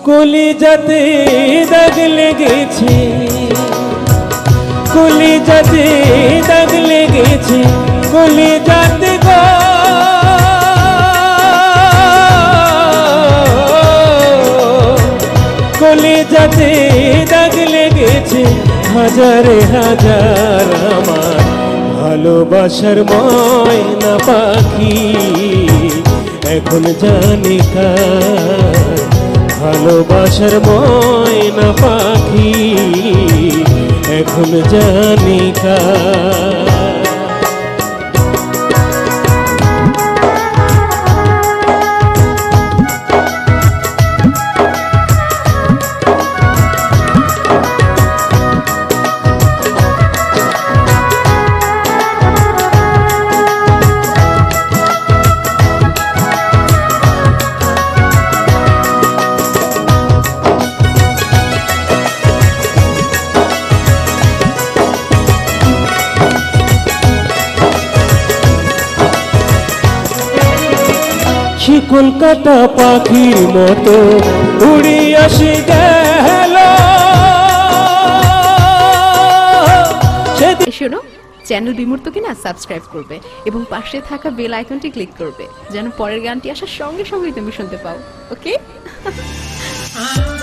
কলিজাতে দাগ লেগেছে, কলিজাতে দাগ লেগেছে, কলিজাতে গো কলিজাতে দাগ লেগেছে, হাজারে হাজার আমার ভালোবাসার ময়না পাখি এখন জানি কার, ভালোবাসার ময়না পাখি এখন জানি কার। কলকাতা পাখির মতো উড়ে আসে গেল। শোনো, চ্যানেল বিমূর্তকে না সাবস্ক্রাইব করবে এবং পাশে থাকা বেল আইকনটি ক্লিক করবে যেন পরের গানটি আসার সঙ্গে সঙ্গেই তুমি শুনতে পাও। ওকে।